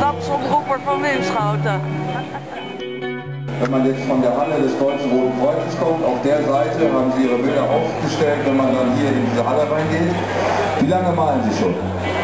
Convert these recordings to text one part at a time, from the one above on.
stadsomroeper van Winschoten. Wenn man jetzt von der Halle des Deutschen Roten Kreuzes kommt, auf der Seite haben sie ihre Bilder aufgestellt, wenn man dann hier in diese Halle reingeht. Wie lange malen Sie schon?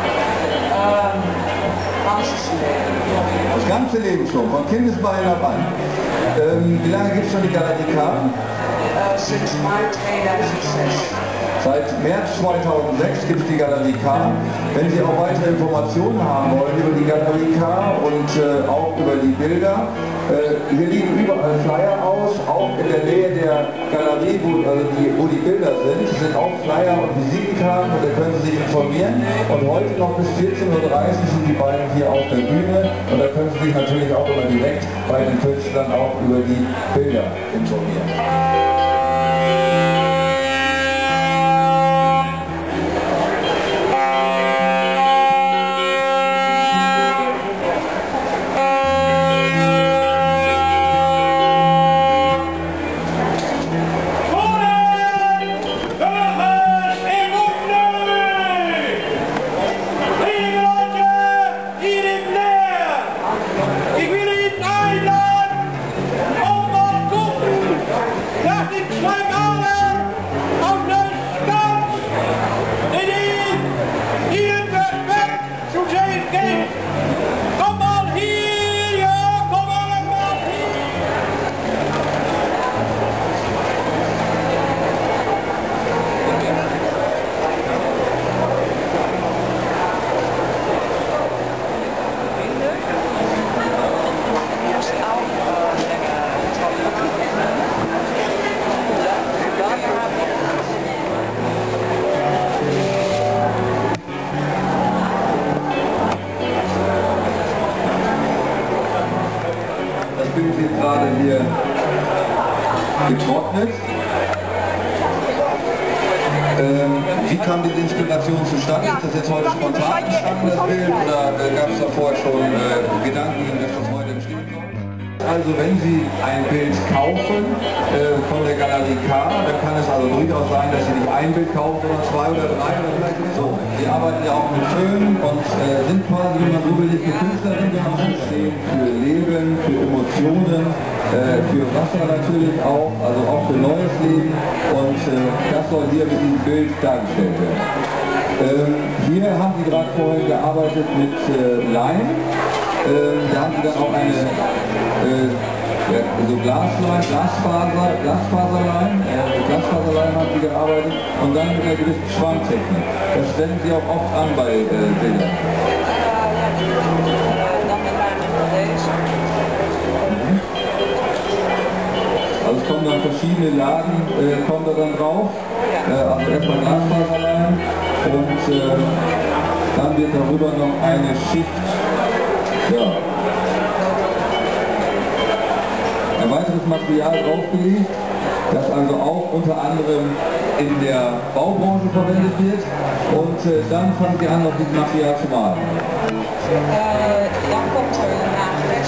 Das ganze Leben schon, von Kindesbeinen ab an. Wie lange gibt es schon die Galerie K? Sinds maart 2006. Seit März 2006 gibt es die Galerie K. Wenn Sie auch weitere Informationen haben wollen über die Galerie K und auch über die Bilder, hier liegen überall Flyer aus, auch in der Nähe der Galerie, wo die Bilder sind auch Flyer und Visitenkarten und da können Sie sich informieren. Und heute noch bis 14:30 Uhr sind die beiden hier auf der Bühne und da können Sie sich natürlich auch immer direkt bei den Künstlern auch über die Bilder informieren. Das Bild wird gerade hier getrocknet. Wie kam diese Inspiration zustande? Ist das jetzt heute spontan entstanden, das Bild, oder gab es da vorher schon Gedanken, dass das heute entstehen soll? Also wenn Sie ein Bild kaufen von der Galerie K, dann kann es also durchaus sein, dass Sie nicht ein Bild kaufen, sondern zwei oder drei oder vielleicht so. Sie arbeiten ja auch mit Filmen und sind quasi, wenn man so will, nicht Künstler, sondern auch stehen für Leben, für Emotionen, für Wasser natürlich auch, also auch für neues Leben und das soll hier mit diesem Bild dargestellt werden. Hier haben Sie gerade vorhin gearbeitet mit Leim. Da haben Sie dann auch eine so Glasfaserleim haben Sie gearbeitet und dann mit einer gewissen Schwammtechnik. Das wenden Sie auch oft an bei Bildern. Also es kommen dann verschiedene Lagen, kommen da dann drauf. Also erstmal Glasfaserleim und dann wird darüber noch eine Schicht, ein weiteres Material draufgelegt, das also auch unter anderem in der Baubranche verwendet wird und dann fangen Sie an, auf dieses Material zu malen. Dan komt er een nagres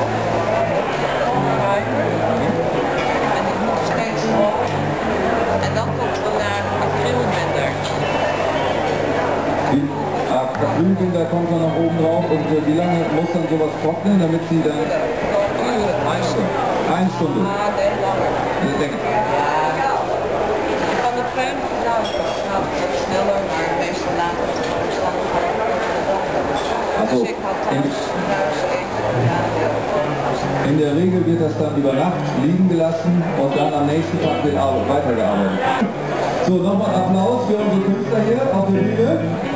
en die moet steeds op en dan komt er naar acrylbinder. Die Acrylbinder kommt dann noch oben drauf und wie lange muss dann sowas trocknen, damit Sie dann... Eine Stunde. Nee, langer. Denk ik. Van de preun gaat het sneller, maar meestal later staan Also, dus ik had thuis even in der Regel wird das dann über Nacht liegen gelassen und dann am nächsten Tag wird weitergearbeitet. So, nochmal Applaus für unsere Künstler hier auf der Bühne.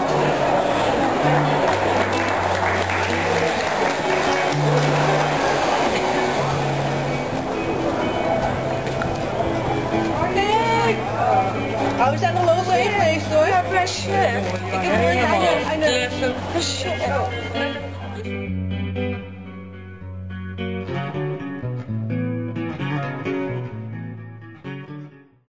Oh, we zijn er wel overheen geweest hoor. Ja, best. Ik heb een chef.